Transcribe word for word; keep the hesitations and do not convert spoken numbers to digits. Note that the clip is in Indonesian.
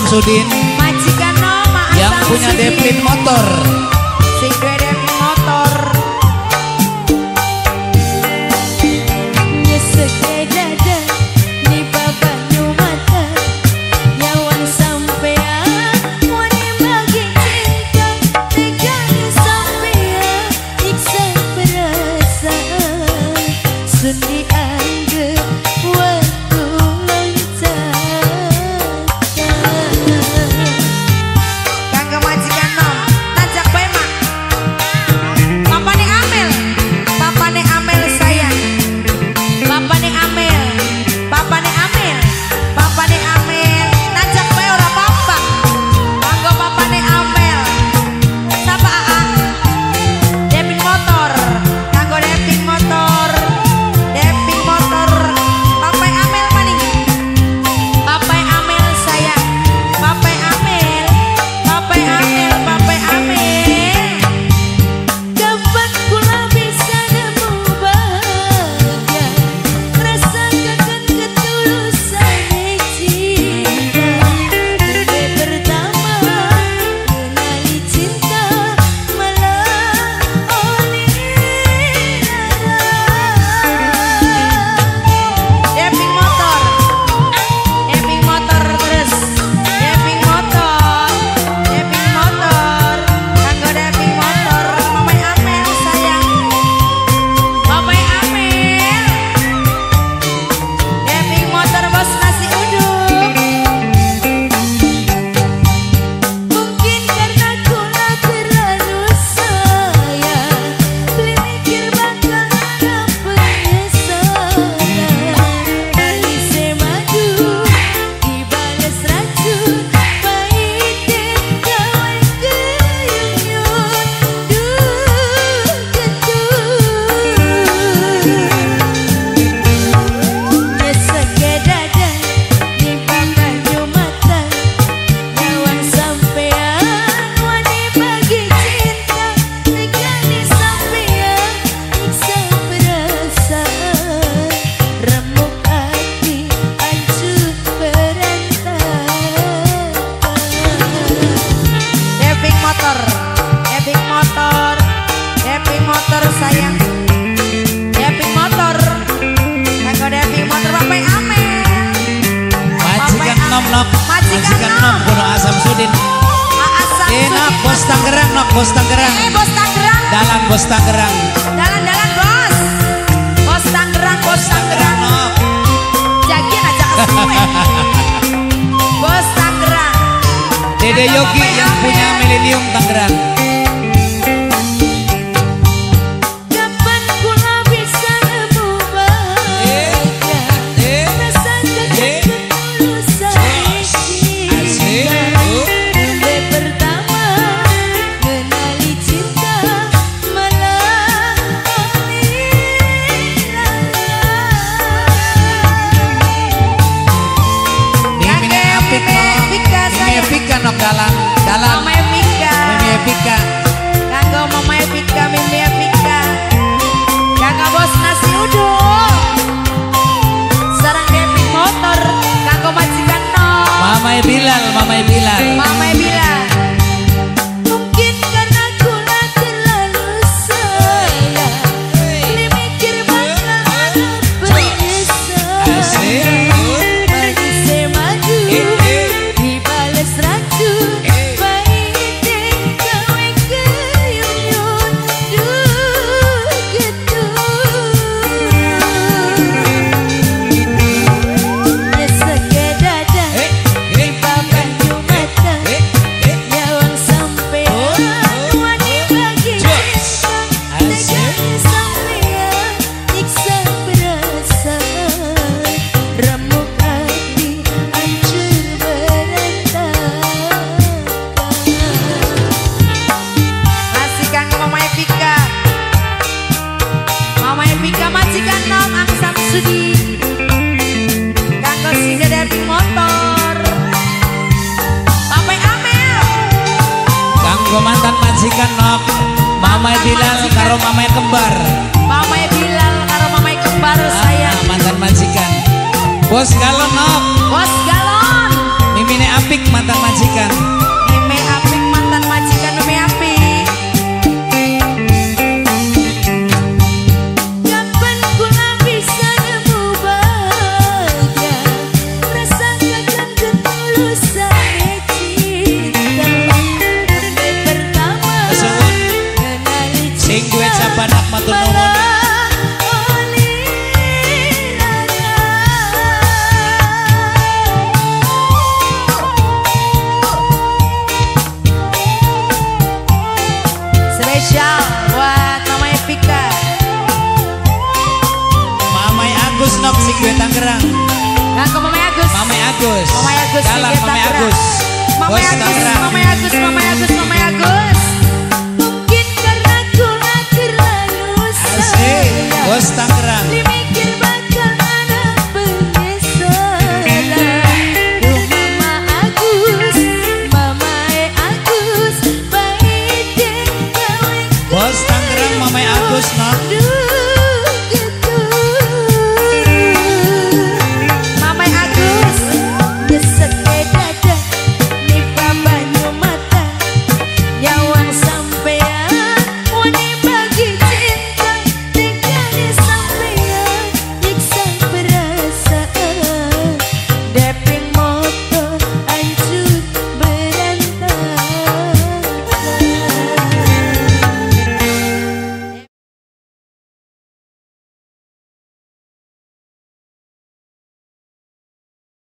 Samsudin. Majikan Noma yang punya Devlin Motor. Si gue Devlin Motor. Majikan Nom Gunung Asam Sudin. Enak bos Tangerang, nok bos Tangerang. Eh bos Tangerang. Dalan bos Tangerang. Dalan-dalan bos. Bos Tangerang, bos Tangerang. Jagin aja ke sini. Bos Tangerang. Dede Yogi yang punya Millennium Tangerang. Dalan, dalan. Mama Evika, Mimi Evika. kanggo Mama Evika, Mimi Evika. Kanggo bos nasi uduk. Sarang Devlin Motor, kanggo majikan Nom. Mama Bilal, Mama Bilal. Mama Bilal. Mungkin karena gula terlalu sayang, ini mikir bakal ada penyesalan. Manisnya madu, dibales ratu. Mantan majikan Nok, Mama Bilal karo Mama Kembar. Mama Bilal karo Mama Kembar saya. Ah, mantan majikan. Bos Galon Nok. Bos Galon. Mimine apik mantan majikan. Mime apik mantan majikan Mime apik. Kapan kula bisa nemu bahagia, rasakan ketulusan cinta. Pertama kenali Sing duet sapanak matur nuwun. Spesial buat Mama Epika. Mamai Agus nok sing duet Tangerang. Nah, ke Mama Agus. Mamai Agus. Mama Agus. Dalam Mamai Agus. Mama Bos Agus. Tangerang. Mama Agus. Mama